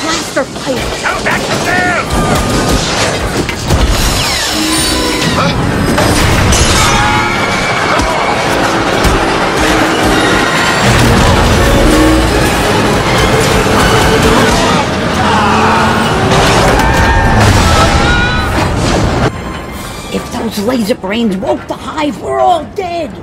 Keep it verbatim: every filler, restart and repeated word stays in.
Faster, fire! Come back to them! Huh? If those laser brains woke the hive, we're all dead!